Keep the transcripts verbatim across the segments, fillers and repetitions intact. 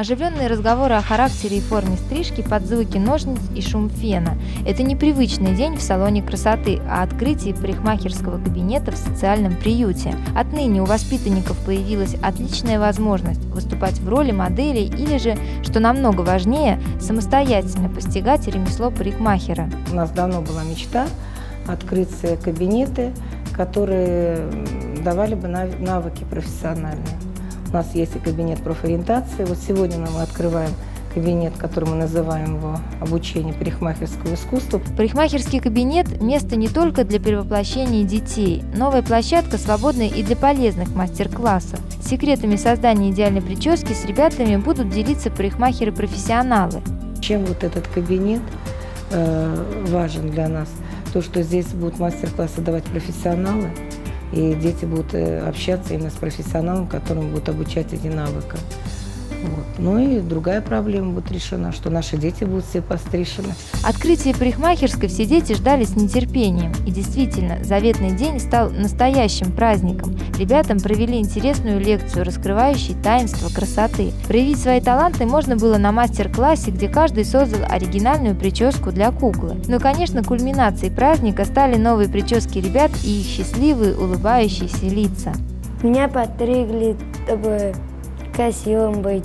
Оживленные разговоры о характере и форме стрижки под звуки ножниц и шум фена. Это не привычный день в салоне красоты, а открытие парикмахерского кабинета в социальном приюте. Отныне у воспитанников появилась отличная возможность выступать в роли моделей или же, что намного важнее, самостоятельно постигать ремесло парикмахера. У нас давно была мечта открыть кабинеты, которые давали бы навыки профессиональные. У нас есть и кабинет профориентации. Вот сегодня мы открываем кабинет, который мы называем его «Обучение парикмахерского искусства». Парикмахерский кабинет – место не только для перевоплощения детей. Новая площадка свободна и для полезных мастер-классов. Секретами создания идеальной прически с ребятами будут делиться парикмахеры-профессионалы. Чем вот этот кабинет э, важен для нас? То, что здесь будут мастер-классы давать профессионалы, и дети будут общаться именно с профессионалом, которым будут обучать эти навыки. Вот. Ну и другая проблема будет решена, что наши дети будут все пострижены. Открытие парикмахерской все дети ждали с нетерпением. И действительно, заветный день стал настоящим праздником. Ребятам провели интересную лекцию, раскрывающую таинство красоты. Проявить свои таланты можно было на мастер-классе, где каждый создал оригинальную прическу для куклы. Ну и, конечно, кульминацией праздника стали новые прически ребят и их счастливые, улыбающиеся лица. Меня подстригли, чтобы красивым быть,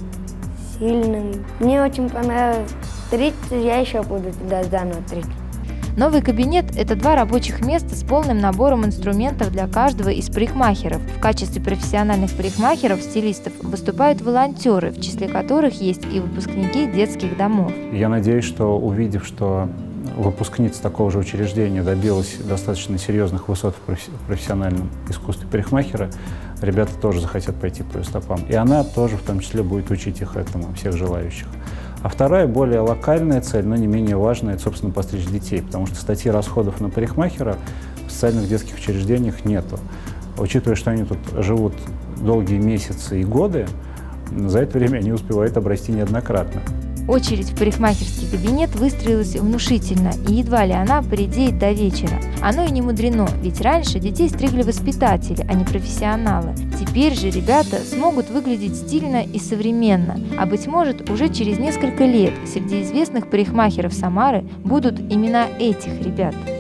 сильным. Мне очень понравилось стричься, я еще буду туда заново стричься. Новый кабинет – это два рабочих места с полным набором инструментов для каждого из парикмахеров. В качестве профессиональных парикмахеров-стилистов выступают волонтеры, в числе которых есть и выпускники детских домов. Я надеюсь, что, увидев, что выпускница такого же учреждения добилась достаточно серьезных высот в профессиональном искусстве парикмахера, ребята тоже захотят пойти по ее стопам. И она тоже в том числе будет учить их этому, всех желающих. А вторая, более локальная цель, но не менее важная, это, собственно, постричь детей, потому что статьи расходов на парикмахера в социальных детских учреждениях нету. Учитывая, что они тут живут долгие месяцы и годы, за это время они успевают обрасти неоднократно. Очередь в парикмахерский кабинет выстроилась внушительно, и едва ли она поредеет до вечера. Оно и не мудрено, ведь раньше детей стригли воспитатели, а не профессионалы. Теперь же ребята смогут выглядеть стильно и современно, а быть может уже через несколько лет среди известных парикмахеров Самары будут имена этих ребят.